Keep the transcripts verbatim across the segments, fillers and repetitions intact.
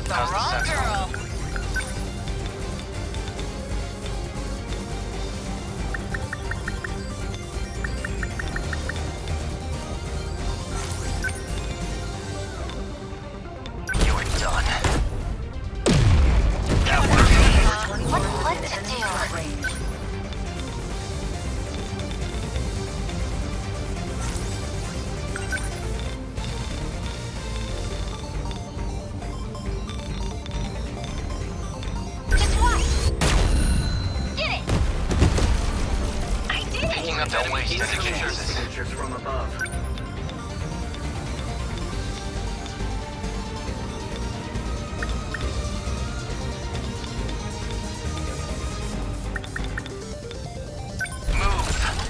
got the How's the wrong sentinel? girl. You're done. What, what to do? Just watch. Did it! I did it! Picking up enemy Key signatures. signatures from above. Move.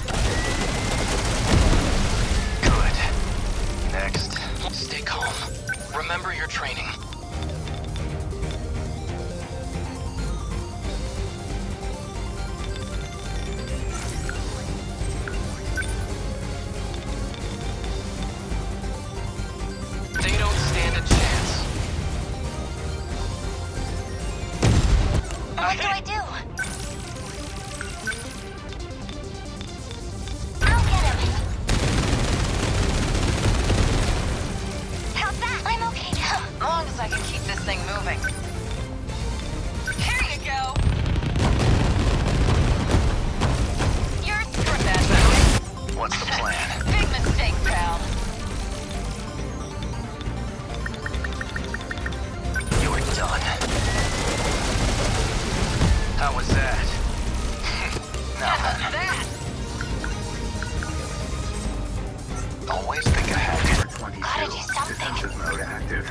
Good. Next. Stay calm. Remember your training. They don't stand a chance. What do I do? I'll get him. How's that? I'm okay now. As long as I can keep this thing moving. Here you go. You're screwed that way. What's the plan? Big mistake, pal. You're done. How was that? Now How's then, that? always think ahead. Number twenty-two. Gotta do something. Defensive mode active.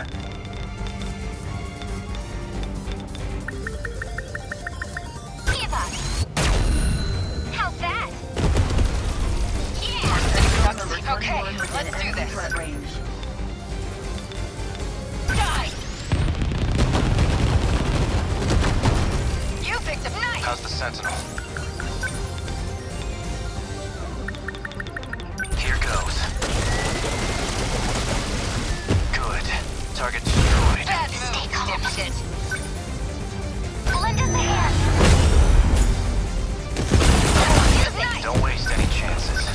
Give up. How's that? Yeah! Okay, let's do this. Threat range. Die! You picked up nice. How's the sentinel? Here goes. Good. Target destroyed. Bad move, dipshit. Lend us a hand. Nice. Don't waste any chances.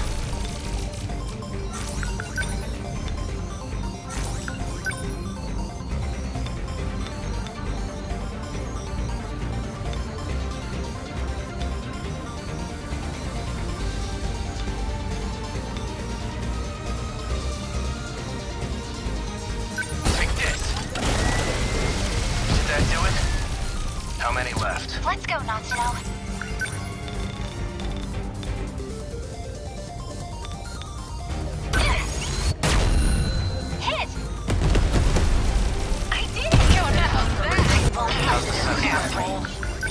Take this. Did that do it? How many left? Let's go, Natsuno. Hit! I did it. Go now. How's the sentinel? Asshole.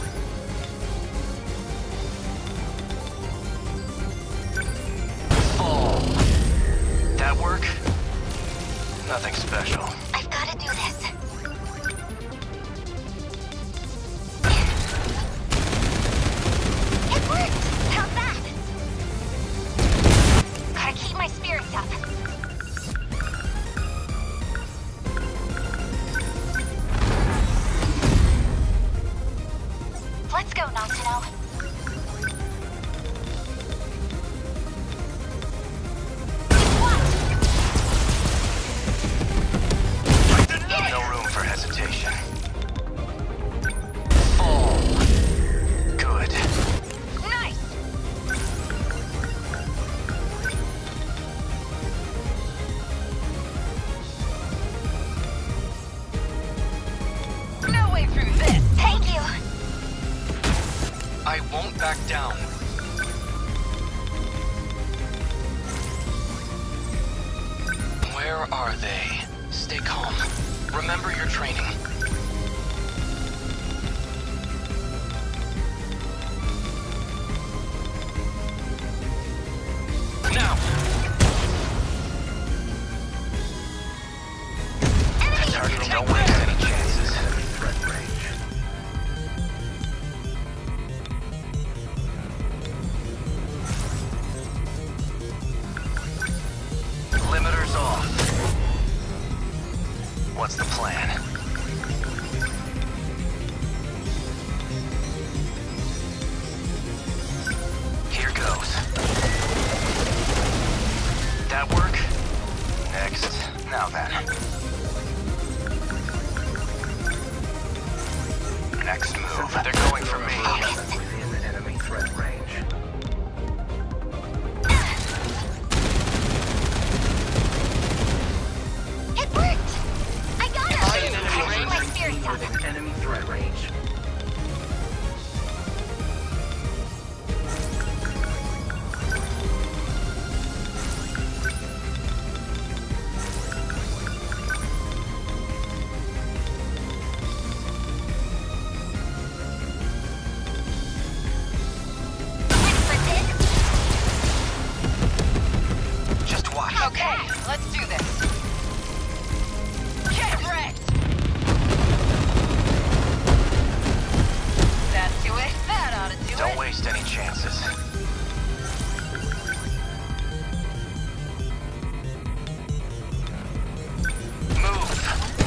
Fall. That work? Nothing special. I've got to do this. It worked! How's that? Gotta keep my spirits up. Let's go, Natsuno. No room for hesitation. Fall. Good. Nice. No way through this. Thank you. I won't back down. Where are they? Stay calm. Remember your training. Now! Enemy! Target, don't waste any chances. Enemy threat range. Limiters off. What's the plan? plan. Next move. They're going for me. Within enemy threat range. It worked! I got him! Are you in enemy I keep my range? spirits up. Within enemy threat range. Just watch. Okay, let's do this. Get wrecked! That do it. That ought to do Don't it. waste any chances. Move.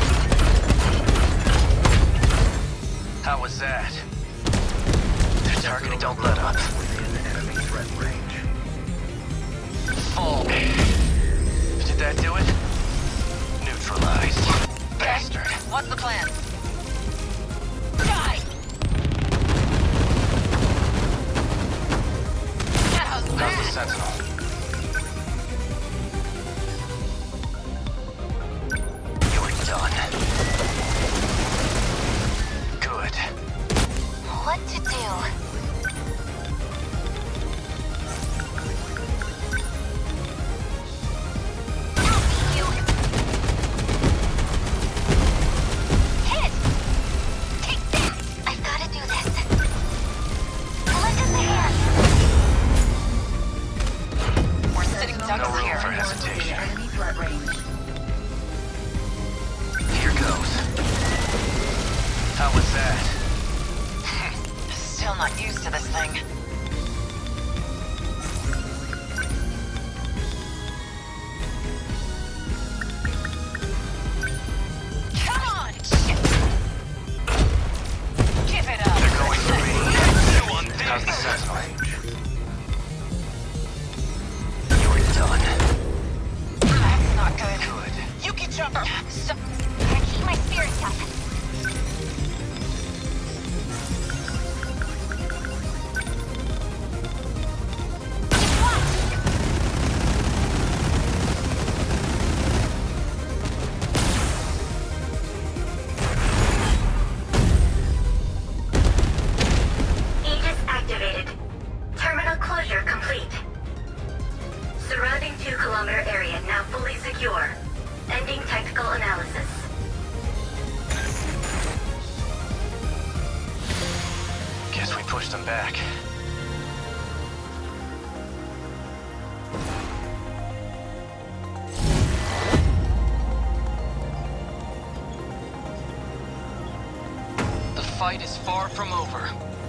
How was that? They're targeting, don't let up. Within enemy threat range. Full. Did that do it? Neutralized. Bastard. What's the plan? Die! How's How's the that? Sentinel? You're done. Good. What to do? You. Hit it! Take that! I've gotta do this. Lend us a hand. We're sitting ducks No room here. for hesitation. Enemy threat range. Here goes. How was that? Still not used to this thing. Come on! Shit. Give it up. They're going for me. How's the Sentinel? You're done. That's not good. Good. Yuki jumper. So Gotta keep my spirits up. Aegis activated. Terminal closure complete. Surrounding two kilometer area now fully secure. Ending technical analysis. Guess we pushed them back. The fight is far from over.